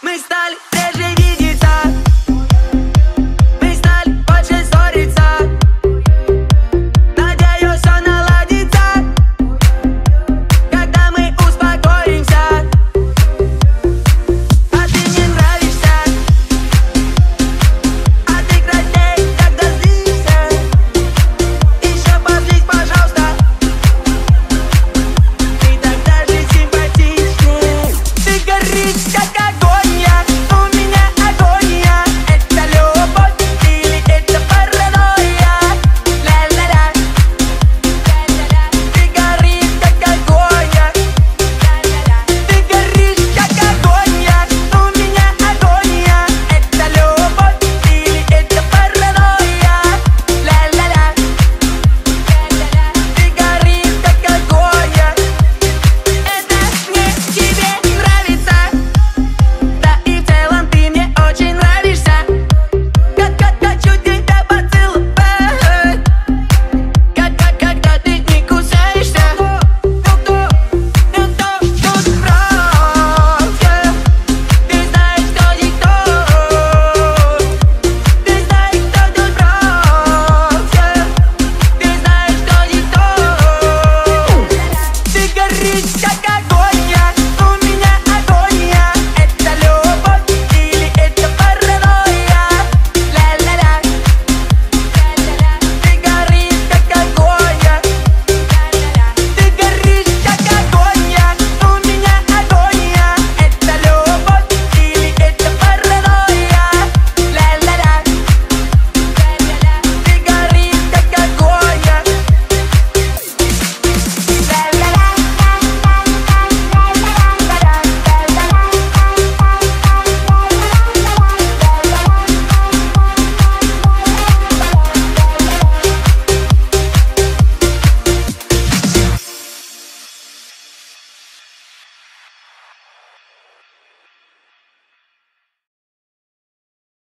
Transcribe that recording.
Мы стали реже видеться, мы стали больше ссориться. Надеюсь, все наладится, когда мы успокоимся. А ты мне нравишься, а ты краснеешь, когда злишься. Еще позлись, пожалуйста, ты тогда же симпатичнее. Ты горишь, как